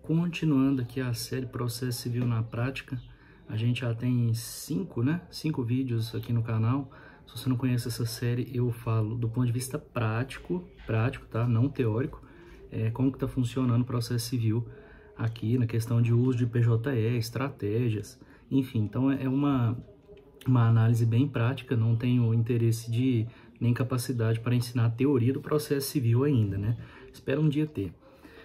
Continuando aqui a série Processo Civil na Prática, a gente já tem cinco vídeos aqui no canal. Se você não conhece essa série, eu falo do ponto de vista prático, tá? Não teórico, como que está funcionando o processo civil aqui na questão de uso de PJE, estratégias, enfim. Então é uma análise bem prática, não tenho interesse nem capacidade para ensinar a teoria do processo civil ainda, né? Espero um dia ter.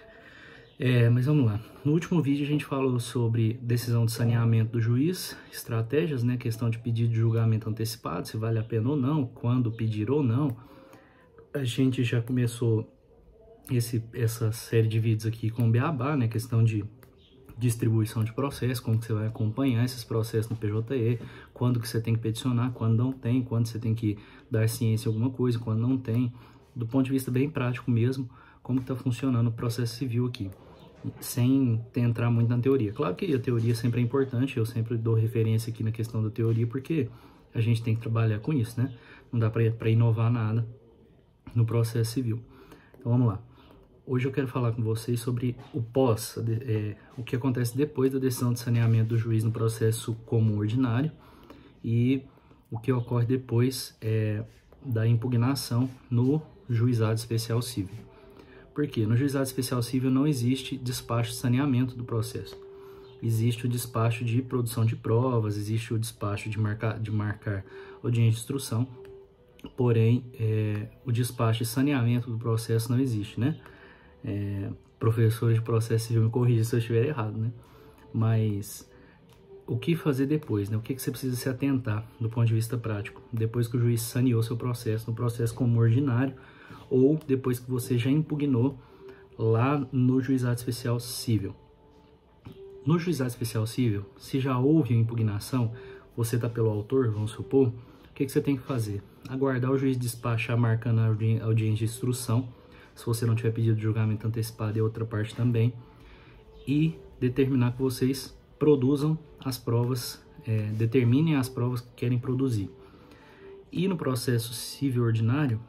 Mas vamos lá. No último vídeo a gente falou sobre decisão de saneamento do juiz, estratégias, né? Questão de pedido de julgamento antecipado, se vale a pena ou não, quando pedir ou não. A gente já começou essa série de vídeos aqui com o Beabá, né? Questão de distribuição de processo, como que você vai acompanhar esses processos no PJE, quando que você tem que peticionar, quando não tem, quando você tem que dar ciência em alguma coisa, quando não tem. Do ponto de vista bem prático mesmo, como está funcionando o processo civil aqui, sem entrar muito na teoria. Claro que a teoria sempre é importante, eu sempre dou referência aqui na questão da teoria, porque a gente tem que trabalhar com isso, né? Não dá para inovar nada no processo civil. Então vamos lá. Hoje eu quero falar com vocês sobre o pós, o que acontece depois da decisão de saneamento do juiz no processo comum ordinário e o que ocorre depois da impugnação no juizado especial civil. Por quê? No juizado especial civil não existe despacho de saneamento do processo. Existe o despacho de produção de provas, existe o despacho de marcar audiência de instrução, porém, o despacho de saneamento do processo não existe, né? Professores de processo civil me corrigem se eu estiver errado, né? Mas o que fazer depois, né? O que você precisa se atentar do ponto de vista prático, depois que o juiz saneou seu processo, no processo comum ordinário, ou depois que você já impugnou lá no juizado especial civil. No juizado especial civil, se já houve uma impugnação, você está pelo autor, vamos supor, o que você tem que fazer? Aguardar o juiz despachar marcando a audiência de instrução, se você não tiver pedido de julgamento antecipado e outra parte também, e determinar que vocês produzam as provas, determinem as provas que querem produzir. E no processo civil ordinário,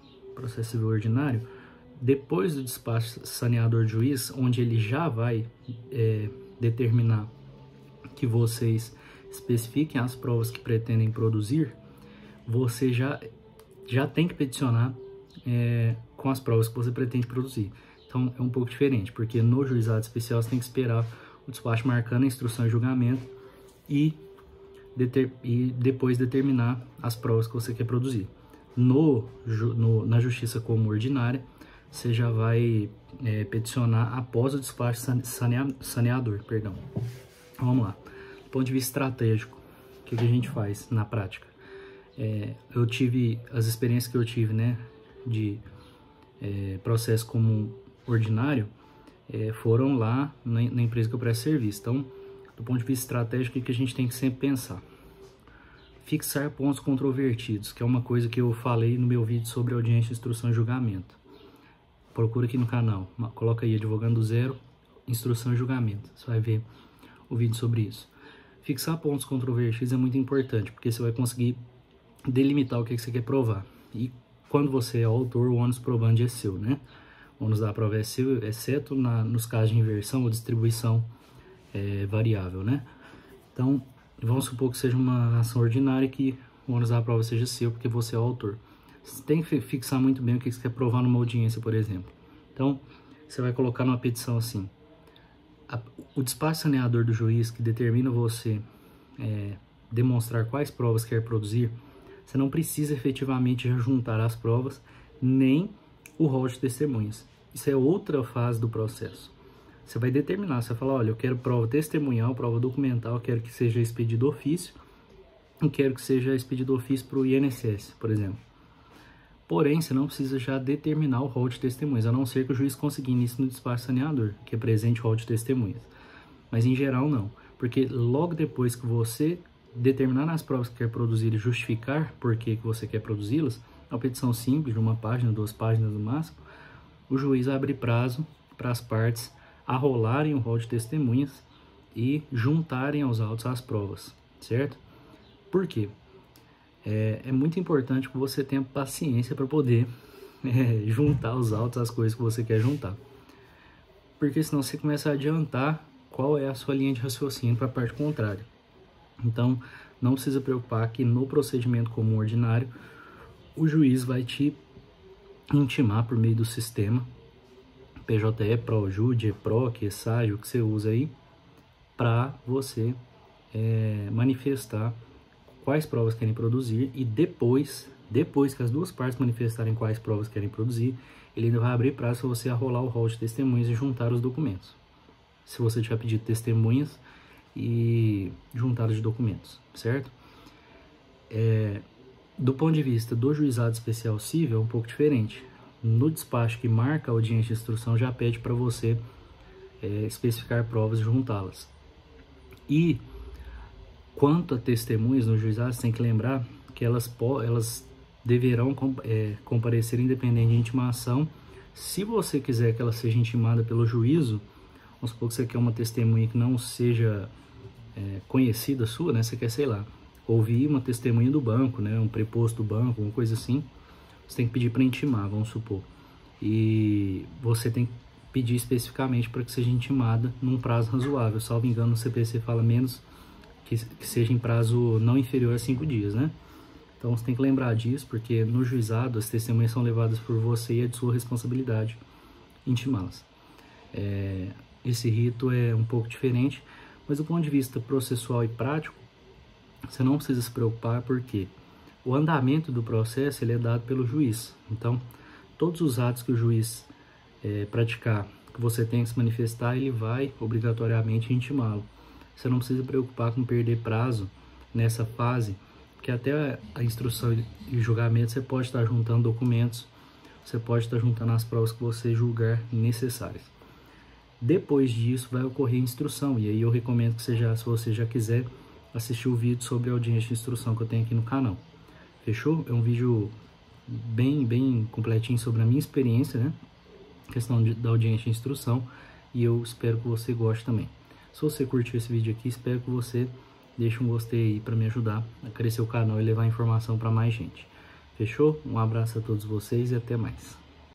depois do despacho saneador de juiz, onde ele já vai determinar que vocês especifiquem as provas que pretendem produzir, você já tem que peticionar com as provas que você pretende produzir. Então é um pouco diferente, porque no juizado especial você tem que esperar o despacho marcando a instrução e julgamento e depois determinar as provas que você quer produzir. Na justiça comum ordinária, você já vai peticionar após o despacho saneador, perdão. Vamos lá. Do ponto de vista estratégico, o que a gente faz na prática? As experiências que eu tive, né, de processo comum ordinário, foram lá na empresa que eu presto serviço. Então, do ponto de vista estratégico, o que a gente tem que sempre pensar? Fixar pontos controvertidos, que é uma coisa que eu falei no meu vídeo sobre audiência, instrução e julgamento. Procura aqui no canal, coloca aí Advogando Zero, instrução e julgamento. Você vai ver o vídeo sobre isso. Fixar pontos controvertidos é muito importante, porque você vai conseguir delimitar o que você quer provar. E quando você é o autor, o ônus probandi é seu, né? O ônus da prova é seu, exceto nos casos de inversão ou distribuição variável, né? Então, vamos supor que seja uma ação ordinária que o ônus da prova seja seu, porque você é o autor. Você tem que fixar muito bem o que você quer provar numa audiência, por exemplo. Então, você vai colocar numa petição assim: o despacho saneador do juiz que determina você demonstrar quais provas quer produzir, você não precisa efetivamente já juntar as provas, nem o rol de testemunhas. Isso é outra fase do processo. Você vai determinar, você vai falar: olha, eu quero prova testemunhal, prova documental, eu quero que seja expedido ofício, eu quero que seja expedido ofício para o INSS, por exemplo. Porém, você não precisa já determinar o rol de testemunhas, a não ser que o juiz consiga isso no despacho saneador, que é presente o rol de testemunhas. Mas em geral não, porque logo depois que você determinar nas provas que quer produzir e justificar por que você quer produzi-las, é uma petição simples, de 1 página, 2 páginas no máximo, o juiz abre prazo para as partes arrolarem o rol de testemunhas e juntarem aos autos as provas, certo? Por quê? É muito importante que você tenha paciência para poder juntar os autos, as coisas que você quer juntar. porque senão você começa a adiantar qual é a sua linha de raciocínio para a parte contrária. Então, não precisa preocupar que no procedimento comum ordinário, o juiz vai te intimar por meio do sistema, PJE, ProJude, EPROC, ESAGE, o que você usa aí, para você manifestar quais provas querem produzir, e depois que as duas partes manifestarem quais provas querem produzir, ele ainda vai abrir prazo para você arrolar o rol de testemunhas e juntar os documentos. Se você tiver pedido testemunhas e juntar os documentos, certo? Do ponto de vista do juizado especial civil é um pouco diferente. No despacho que marca a audiência de instrução já pede para você especificar provas e juntá-las. E quanto a testemunhas no juizado, você tem que lembrar que elas deverão comparecer independente de intimação. Se você quiser que ela seja intimada pelo juízo, vamos supor que você quer uma testemunha que não seja conhecida sua, né? Você quer, sei lá, ouvir uma testemunha do banco, né? Um preposto do banco, uma coisa assim. Você tem que pedir para intimar, vamos supor. E você tem que pedir especificamente para que seja intimada num prazo razoável. Salvo engano, o CPC fala menos que seja em prazo não inferior a 5 dias, né? Então você tem que lembrar disso, porque no juizado as testemunhas são levadas por você e é de sua responsabilidade intimá-las. Esse rito é um pouco diferente, mas do ponto de vista processual e prático, você não precisa se preocupar, porque o andamento do processo ele é dado pelo juiz. Então, todos os atos que o juiz praticar, que você tem que se manifestar, ele vai obrigatoriamente intimá-lo. Você não precisa se preocupar com perder prazo nessa fase, porque até a instrução e o julgamento você pode estar juntando documentos, você pode estar juntando as provas que você julgar necessárias. Depois disso vai ocorrer a instrução, e aí eu recomendo que se você já quiser assistir o vídeo sobre a audiência de instrução que eu tenho aqui no canal. Fechou? É um vídeo bem completinho sobre a minha experiência, né? Questão da audiência de instrução, e eu espero que você goste também. Se você curtiu esse vídeo aqui, espero que você deixe um gostei aí para me ajudar a crescer o canal e levar informação para mais gente. Fechou? Um abraço a todos vocês e até mais.